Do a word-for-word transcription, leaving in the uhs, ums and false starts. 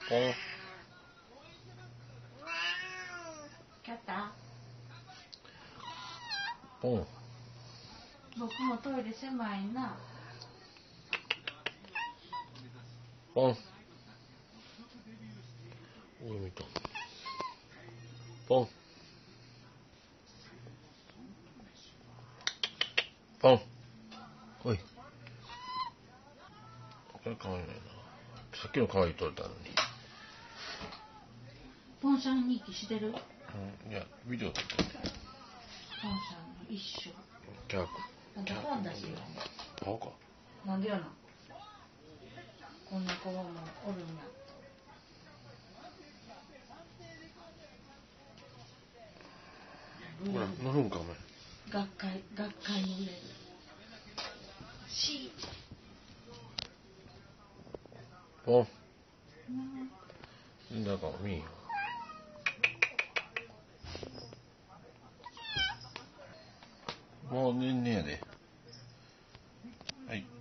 ポン。 キャッタポン。 僕もトイレ狭いな。 ポン。おい見た。ポン。ポン。おい。これ可愛いな。さっきの可愛い撮れたのに。 ポンさん日記してる？ うん、いや、ビデオ撮ってる。 ポンさんの一種。 キャーク。 なんか本だしよ。 そうか。 なんでやな。こんな子もおるんや。 ほら、乗るんかお前。 学会、学会に入れる。しポン。うん。だから見んよ。もう寝んねやで。はい。